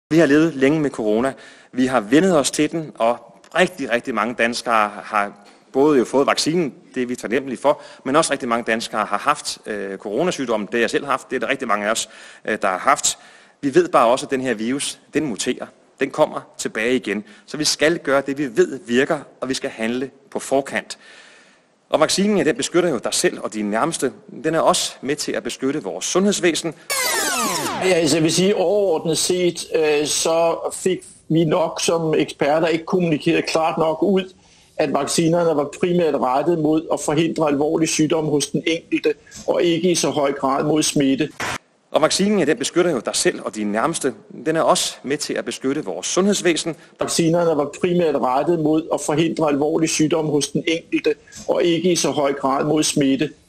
Vi har levet længe med corona. Vi har vendet os til den, og rigtig mange danskere har både jo fået vaccinen, det er vi taknemmelige for, men også rigtig mange danskere har haft coronasygdommen. Det har jeg selv haft, det er der rigtig mange af os, der har haft. Vi ved bare også, at den her virus, den muterer. Den kommer tilbage igen. Så vi skal gøre det, vi ved virker, og vi skal handle på forkant. Og vaccinen, ja, den beskytter jo dig selv og dine nærmeste. Den er også med til at beskytte vores sundhedsvæsen. Ja, altså jeg vil sige, overordnet set, så fik vi nok som eksperter ikke kommunikeret klart nok ud, at vaccinerne var primært rettet mod at forhindre alvorlig sygdom hos den enkelte, og ikke i så høj grad mod smitte. Og vaccinen, ja, den beskytter jo dig selv og dine nærmeste. Den er også med til at beskytte vores sundhedsvæsen. Vaccinerne var primært rettet mod at forhindre alvorlig sygdom hos den enkelte, og ikke i så høj grad mod smitte.